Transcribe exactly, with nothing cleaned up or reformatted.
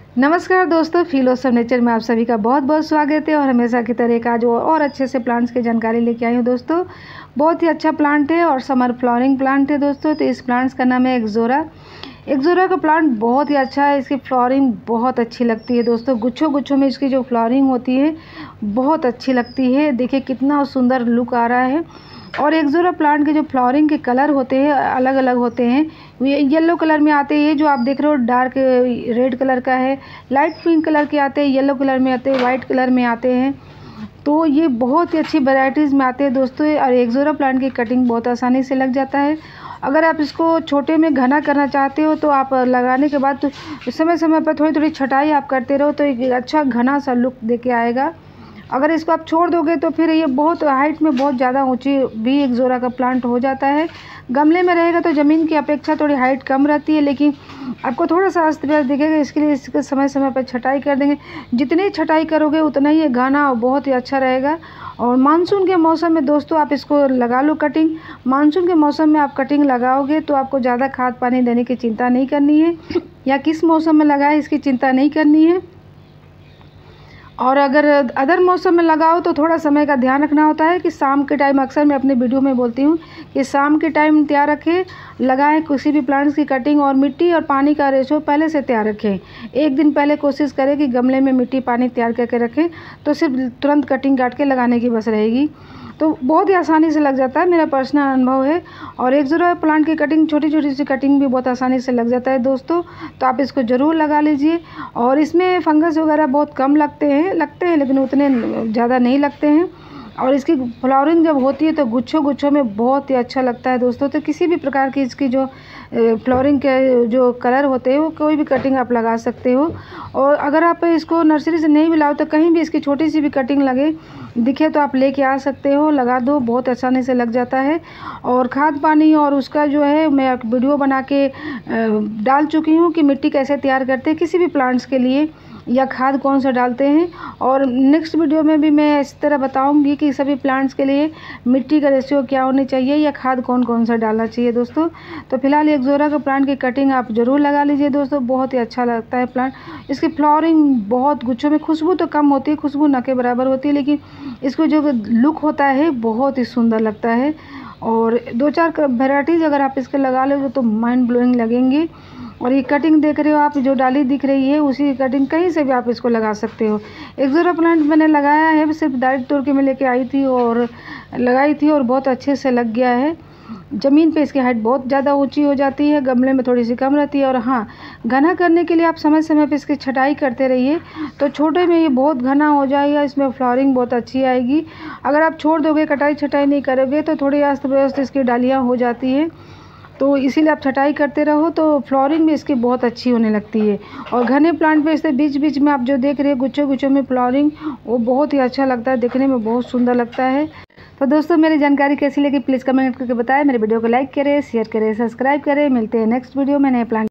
नमस्कार दोस्तों, feel of nature में आप सभी का बहुत बहुत स्वागत है। और हमेशा की तरह एक आज और अच्छे से प्लांट्स की जानकारी लेके आई हूँ दोस्तों। बहुत ही अच्छा प्लांट है और समर फ्लावरिंग प्लांट है दोस्तों। तो इस प्लांट्स का नाम है एक्जोरा। एक्जोरा का प्लांट बहुत ही अच्छा है, इसकी फ्लावरिंग बहुत अच्छी लगती है दोस्तों। गुच्छों गुच्छों में इसकी जो फ्लावरिंग होती है बहुत अच्छी लगती है। देखिए कितना सुंदर लुक आ रहा है। और एक्जोरा प्लांट के जो फ्लावरिंग के कलर होते हैं अलग अलग होते हैं। ये येलो कलर में आते हैं, जो आप देख रहे हो डार्क रेड कलर का है। लाइट पिंक कलर के आते हैं, येलो कलर में आते हैं, वाइट कलर में आते हैं। तो ये बहुत ही अच्छी वैरायटीज़ में आते हैं दोस्तों। और एक्जोरा प्लांट की कटिंग बहुत आसानी से लग जाता है। अगर आप इसको छोटे में घना करना चाहते हो तो आप लगाने के बाद तो समय समय पर थोड़ी थोड़ी छटाई आप करते रहो तो एक अच्छा घना सा लुक देके आएगा। अगर इसको आप छोड़ दोगे तो फिर ये बहुत हाइट में बहुत ज़्यादा ऊंची भी एक्जोरा का प्लांट हो जाता है। गमले में रहेगा तो ज़मीन की अपेक्षा थोड़ी हाइट कम रहती है, लेकिन आपको थोड़ा सा अस्त व्यस्त दिखेगा। इसके लिए इसके समय समय पर छटाई कर देंगे। जितनी छटाई करोगे उतना ही ये घना और बहुत ही अच्छा रहेगा। और मानसून के मौसम में दोस्तों आप इसको लगा लो कटिंग। मानसून के मौसम में आप कटिंग लगाओगे तो आपको ज़्यादा खाद पानी देने की चिंता नहीं करनी है, या किस मौसम में लगाए इसकी चिंता नहीं करनी है। और अगर अदर मौसम में लगाओ तो थोड़ा समय का ध्यान रखना होता है कि शाम के टाइम, अक्सर मैं अपने वीडियो में बोलती हूँ कि शाम के टाइम तैयार रखें, लगाएं किसी भी प्लांट्स की कटिंग। और मिट्टी और पानी का रेशो पहले से तैयार रखें। एक दिन पहले कोशिश करें कि गमले में मिट्टी पानी तैयार करके रखें, तो सिर्फ तुरंत कटिंग काट के लगाने की बस रहेगी। तो बहुत ही आसानी से लग जाता है, मेरा पर्सनल अनुभव है। और एक्जोरा प्लांट की कटिंग, छोटी छोटी सी कटिंग भी बहुत आसानी से लग जाता है दोस्तों। तो आप इसको ज़रूर लगा लीजिए। और इसमें फंगस वगैरह बहुत कम लगते हैं लगते हैं लेकिन उतने ज़्यादा नहीं लगते हैं। और इसकी फ्लावरिंग जब होती है तो गुच्छों गुच्छों में बहुत ही अच्छा लगता है दोस्तों। तो किसी भी प्रकार की इसकी जो फ्लावरिंग के जो कलर होते हैं वो कोई भी कटिंग आप लगा सकते हो। और अगर आप इसको नर्सरी से नहीं भी लाओ तो कहीं भी इसकी छोटी सी भी कटिंग लगे दिखे तो आप लेके आ सकते हो, लगा दो, बहुत आसानी से लग जाता है। और खाद पानी और उसका जो है मैं एक वीडियो बना के डाल चुकी हूँ कि मिट्टी कैसे तैयार करते हैं किसी भी प्लांट्स के लिए, या खाद कौन सा डालते हैं। और नेक्स्ट वीडियो में भी मैं इस तरह बताऊंगी कि सभी प्लांट्स के लिए मिट्टी का रेशियो क्या होनी चाहिए या खाद कौन कौन सा डालना चाहिए दोस्तों। तो फिलहाल एक्जोरा का प्लांट की कटिंग आप ज़रूर लगा लीजिए दोस्तों, बहुत ही अच्छा लगता है प्लांट। इसकी फ्लावरिंग बहुत गुच्छों में, खुशबू तो कम होती है, खुशबू न के बराबर होती है, लेकिन इसको जो लुक होता है बहुत ही सुंदर लगता है। और दो चार वेराइटीज़ अगर आप इसके लगा लोगे तो माइंड ब्लोइंग लगेंगी। और ये कटिंग देख रहे हो आप, जो डाली दिख रही है उसी कटिंग कहीं से भी आप इसको लगा सकते हो। एक्जोरा प्लांट मैंने लगाया है, सिर्फ डायरेक्ट तोड़ के मैं लेके आई थी और लगाई थी और बहुत अच्छे से लग गया है। ज़मीन पे इसकी हाइट बहुत ज़्यादा ऊंची हो जाती है, गमले में थोड़ी सी कम रहती है। और हाँ, घना करने के लिए आप समय समय पे इसकी छटाई करते रहिए, तो छोटे में ये बहुत घना हो जाएगा, इसमें फ्लावरिंग बहुत अच्छी आएगी। अगर आप छोड़ दोगे, कटाई छटाई नहीं करोगे तो थोड़ी अस्त व्यस्त इसकी डालियाँ हो जाती है। तो इसीलिए आप छटाई करते रहो तो फ्लावरिंग भी इसकी बहुत अच्छी होने लगती है। और घने प्लांट पे इससे बीच बीच में आप जो देख रहे हैं गुच्छों गुच्छों में फ्लावरिंग, वो बहुत ही अच्छा लगता है, देखने में बहुत सुंदर लगता है। तो दोस्तों मेरी जानकारी कैसी लगी प्लीज़ कमेंट करके बताएं। मेरे वीडियो को लाइक करें, शेयर करें, सब्सक्राइब करें। मिलते हैं नेक्स्ट वीडियो में नए प्लांट